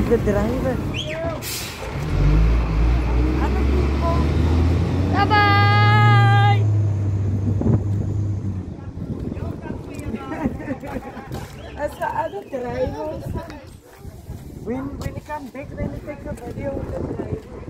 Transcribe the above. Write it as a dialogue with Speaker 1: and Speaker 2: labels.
Speaker 1: the driver. Other people.
Speaker 2: Bye-bye!
Speaker 1: As the other drivers. When you come back, then you take a video of the driver.